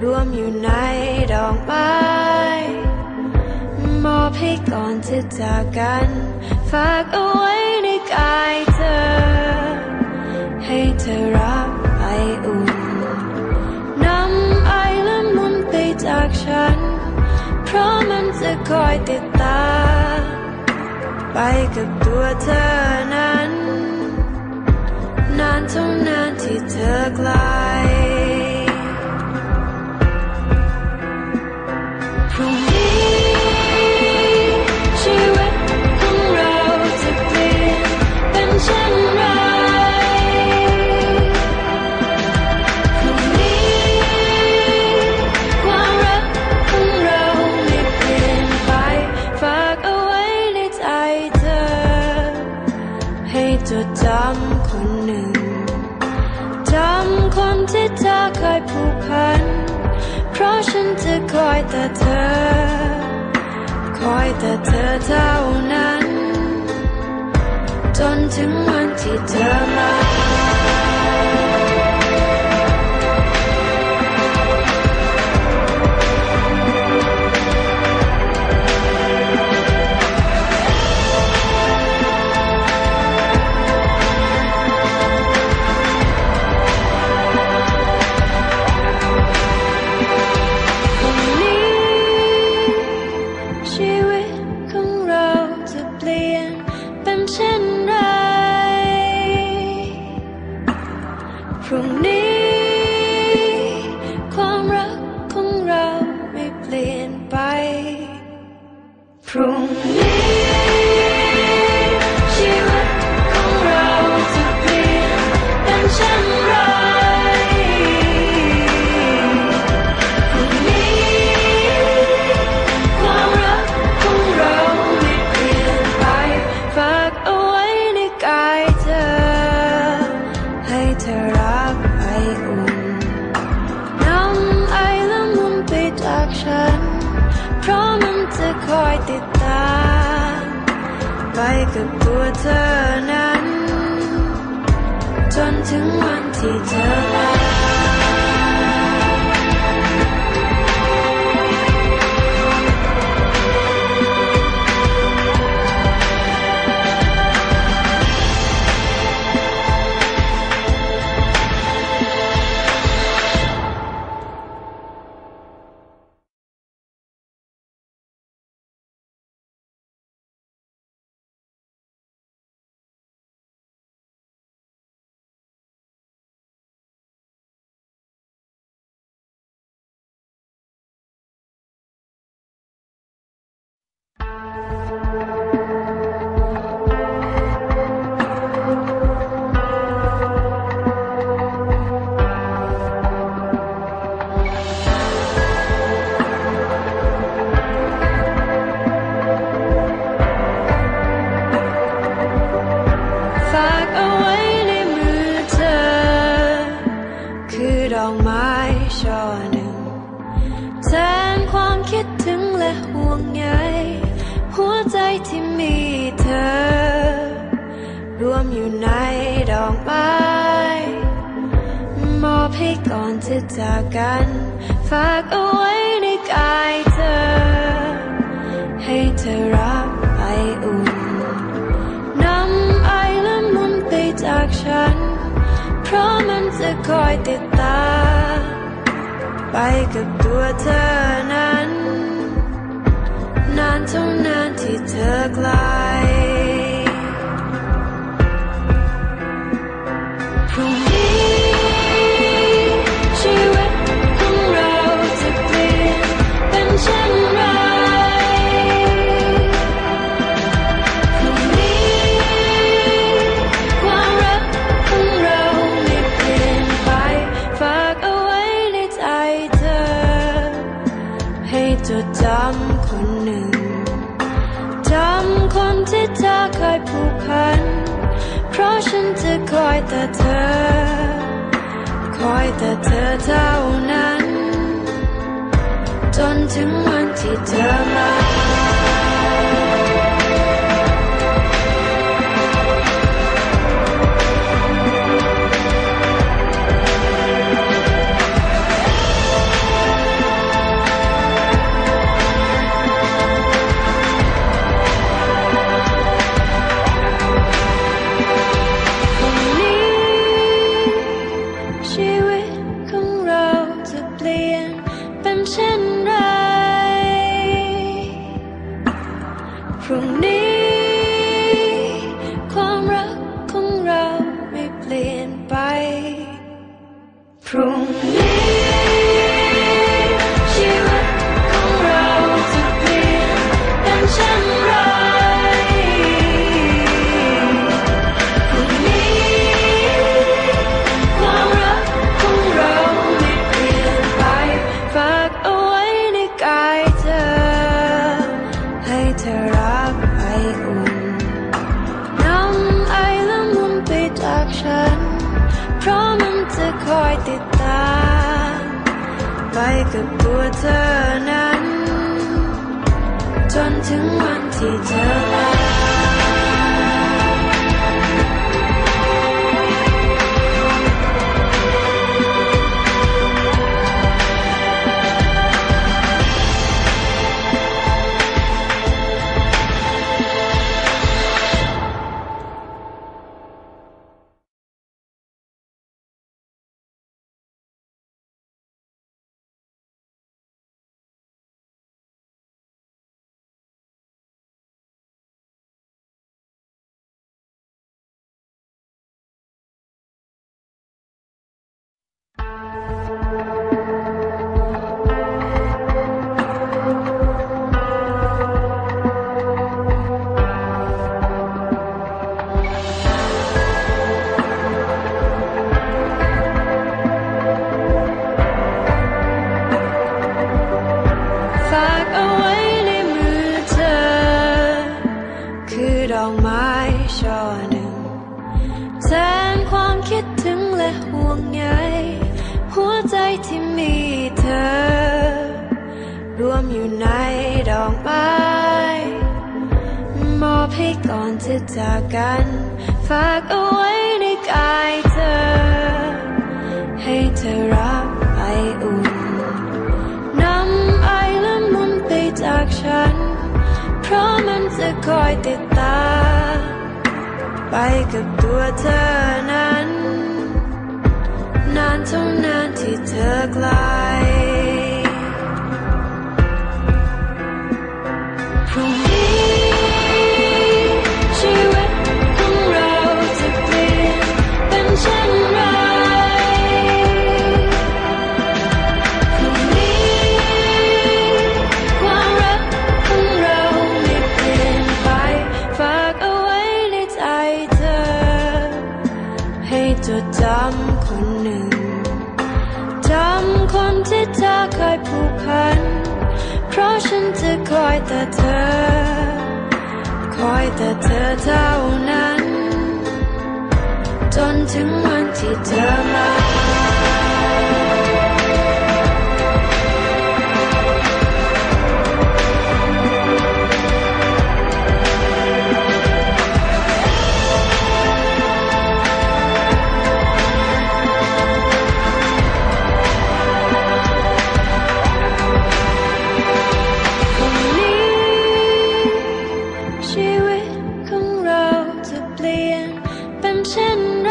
วมอยู่ในดอกไม้มอบให้ก่อนจะจากกันฝากเอาไว้ในกายเธอให้เธอรับไออุ่นนำไอละมุนไปจากฉันเพราะมันจะคอยติดตามไปกับตัวเธอนั้นนานเท่านานที่เธอไกลพรุ่งนี้ชีวิตของเราจะเปลี่ยนเป็นเช่นไรพรุ่งนี้ความรักของเราไม่เปลี่ยนไปฝากเอาไว้ในใจเธอให้จดจำคนหนึ่งจำคนที่เธอเคยผูกพันเพราะฉันจะคอยแต่เธอคอยแต่เธอเท่านั้นจนถึงวันที่เธอมาพรุ่งนี้ความรักของเราไม่เปลี่ยนไปพรุ่งนี้ชีวิตของเราจะเปลี่ยนเป็นเช่นไรพรุ่งนี้ความรักของเราไม่เปลี่ยนไปฝากเอาไว้ในกายเธอให้เธอรับไออุ่นนำไอละมุนไปจากฉันเพราะมันจะคอยติดตามไปกับตัวเธอนั้นจนถึงวันที่เธอลาดอกไม้ช่อหนึ่งแทนความคิดถึงและห่วงใยหัวใจที่มีเธอรวมอยู่ในดอกไม้มอบให้ก่อนจะจากกันฝากเอาไว้ในกายเธอให้เธอรับไออุ่นนำไอละมุนไปจากฉันเพราะมันจะคอยติดตามไปกับตัวเธอนั้นนานเท่านานที่เธอไกลพรุ่งนี้ชีวิตของเราจะเปลี่ยนเป็นเช่นไรจดจำคนหนึ่งจำคนที่เธอเคยผูกพันเพราะฉันจะคอยแต่เธอคอยแต่เธอเท่านั้นจนถึงวันที่เธอมา พนไปพรุ่งนี้ชีวิตของเราจะเปลี่ยนเป็นเช่นไรพรุ่งนี้ความรักของเราไม่เปลี่ยนไปฝากเอาไว้ในกายเธอให้เธอรักไออุ่นนำไอละมุนไปจากฉันเพราะมันจะคอยติดตามไปกับตัวเธอนั้นจนถึงวันที่เธอลาฝากเอาไว้ในมือเธอคือดอกไม้ช่อหนึ่งแทนความคิดถึงและห่วงใยหัวใจที่มีเธอรวมอยู่ในดอกไม้มอบให้ก่อนจะจากกันฝากเอาไว้ในกายเธอให้เธอรับไออุ่นนำไอละมุนไปจากฉันเพราะมันจะคอยติดตามไปกับตัวเธอนั้นนานเท่านานที่เธอไกลพรุ่งนี้ชีวิตของเราจะเปลี่ยนเป็นเช่นไรพรุ่งนี้ความรักของเราไม่เปลี่ยนไปฝากเอาไว้ในใจเธอให้จดจำคนหนึ่งจำคนที่เธอเคยผูกพันเพราะฉันจะคอยแต่เธอคอยแต่เธอเท่านั้นจนถึงวันที่เธอมาชีวิตของเราจะเปลี่ยนเป็นเช่นไร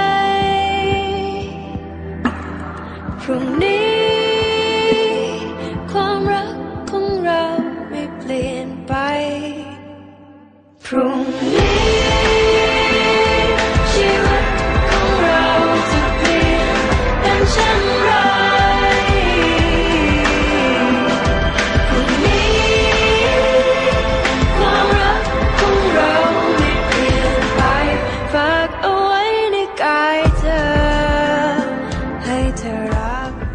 พรุ่งนี้ความรักของเราไม่เปลี่ยนไปพรุ่งนี้ชีวิตของเราจะเปลี่ยนเป็นเช่นไรพรุ่งนี้ความรักของเราไม่เปลี่ยนไปฝากเอาไว้ในกายเธอให้เธอรับ